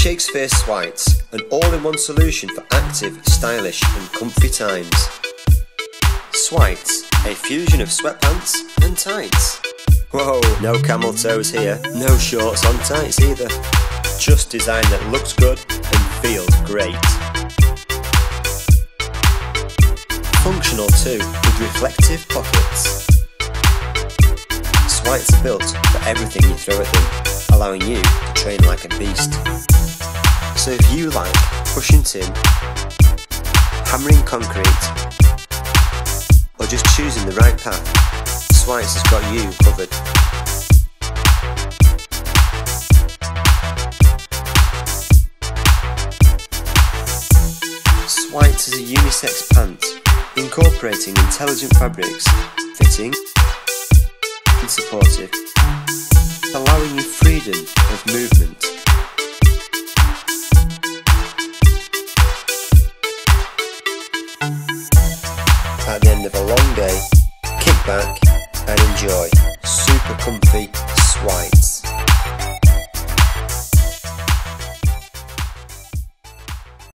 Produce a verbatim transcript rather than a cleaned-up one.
Shakespeare Swites, an all-in-one solution for active, stylish and comfy times. Swites, a fusion of sweatpants and tights. Whoa, no camel toes here, no shorts on tights either. Just design that looks good and feels great. Functional too, with reflective pockets. Swites are built for everything you throw at them, allowing you to train like a beast. So if you like pushing tin, hammering concrete, or just choosing the right path, Swites has got you covered. Swites is a unisex pant, incorporating intelligent fabrics, fitting and supportive, allowing you freedom of movement. At the end of a long day, kick back and enjoy super comfy Swites.